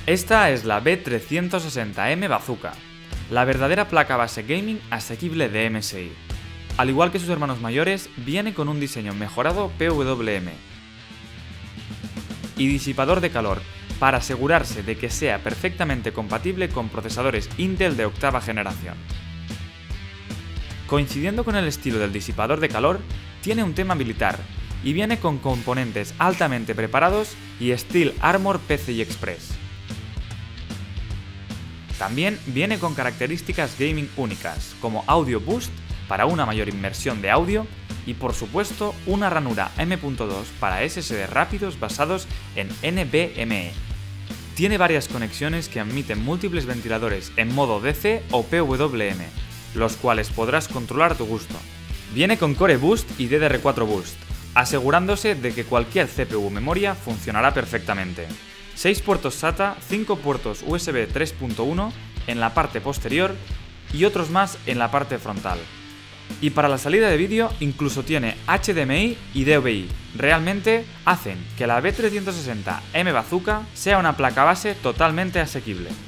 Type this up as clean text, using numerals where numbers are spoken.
Esta es la B360M Bazooka, la verdadera placa base gaming asequible de MSI. Al igual que sus hermanos mayores, viene con un diseño mejorado PWM y disipador de calor para asegurarse de que sea perfectamente compatible con procesadores Intel de octava generación. Coincidiendo con el estilo del disipador de calor, tiene un tema militar y viene con componentes altamente preparados y Steel Armor PCI Express. También viene con características gaming únicas, como Audio Boost para una mayor inmersión de audio y por supuesto una ranura M.2 para SSD rápidos basados en NVMe. Tiene varias conexiones que admiten múltiples ventiladores en modo DC o PWM, los cuales podrás controlar a tu gusto. Viene con Core Boost y DDR4 Boost, asegurándose de que cualquier CPU memoria funcionará perfectamente. 6 puertos SATA, 5 puertos USB 3.1 en la parte posterior y otros más en la parte frontal. Y para la salida de vídeo incluso tiene HDMI y DVI. Realmente hacen que la B360M Bazooka sea una placa base totalmente asequible.